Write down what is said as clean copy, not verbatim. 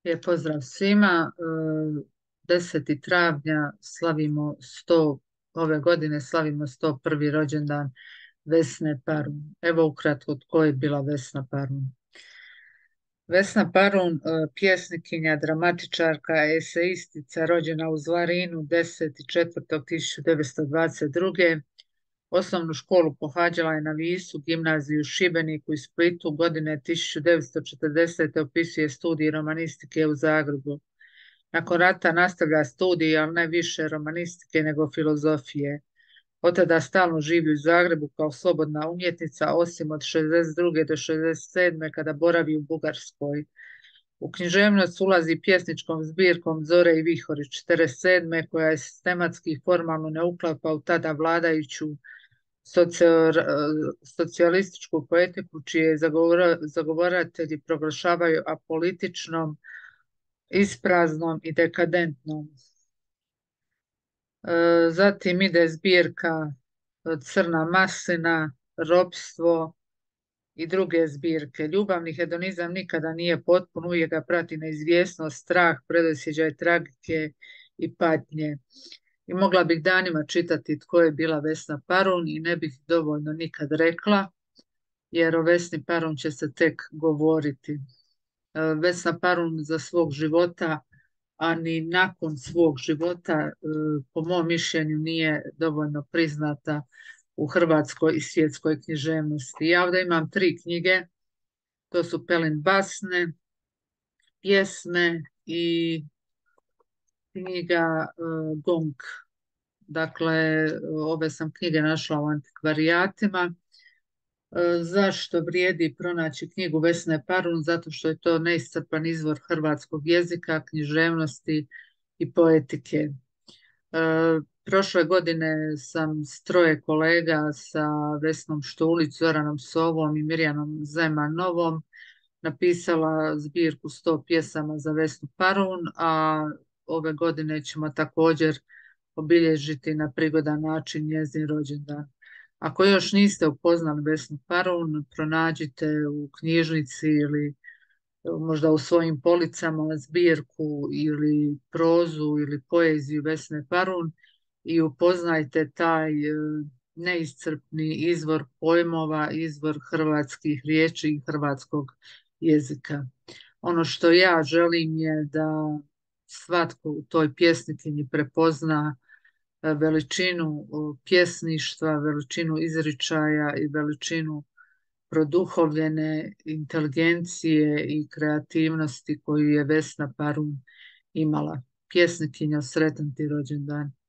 Lijep pozdrav svima. 10. travnja slavimo 100, ove godine slavimo 101. rođendan Vesne Parun. Evo ukratko tko je bila Vesna Parun. Vesna Parun, pjesnikinja, dramatičarka, eseistica, rođena u Zlarinu 10.4.1922. Osnovnu školu pohađala je na Visu, gimnaziju u Šibeniku i Splitu. Godine 1940. upisuje studij romanistike u Zagrebu. Nakon rata nastavlja studij, ali ne više romanistike nego filozofije. Od tada stalno živi u Zagrebu kao slobodna umjetnica, osim od 62. do 67. kada boravi u Bugarskoj. U književnost ulazi pjesničkom zbirkom Zore i vihori 47. koja je sistematski i formalno ne uklapa u tada vladajuću socijalističku poetiku čije zagovoratelji proglašavaju apolitičnom, ispraznom i dekadentnom. Zatim ide zbirka Crna maslina, Ropstvo i druge zbirke. Ljubavni hedonizam nikada nije potpun, uvijek ga prati neizvjesnost, strah, predosjećaj tragike i patnje. I mogla bih danima čitati tko je bila Vesna Parun i ne bih dovoljno nikad rekla, jer o Vesni Parun će se tek govoriti. Vesna Parun za svog života, a ni nakon svog života, po mom mišljenju, nije dovoljno priznata u hrvatskoj i svjetskoj književnosti. Ja ovdje imam 3 knjige, to su Pelin basne, pjesme i knjiga Gong. Dakle, ove sam knjige našla u antikvarijatima. Zašto vrijedi pronaći knjigu Vesne Parun? Zato što je to neiscrpan izvor hrvatskog jezika, književnosti i poetike. Prošle godine sam s 3 kolega, sa Vesnom Štulić, Zoranom Sovom i Mirjanom Zemanovom, napisala zbirku 100 pjesama za Vesnu Parun, a ove godine ćemo također obilježiti na prigodan način njezin rođendan. Ako još niste upoznali Vesnu Parun, pronađite u knjižnici ili možda u svojim policama zbirku ili prozu ili poeziju Vesne Parun i upoznajte taj neiscrpni izvor pojmova, izvor hrvatskih riječi i hrvatskog jezika. Ono što ja želim je da svatko u toj pjesnikinji prepozna veličinu pjesništva, veličinu izričaja i veličinu produhovljene inteligencije i kreativnosti koju je Vesna Parun imala. Pjesnikinja, sretan ti rođendan.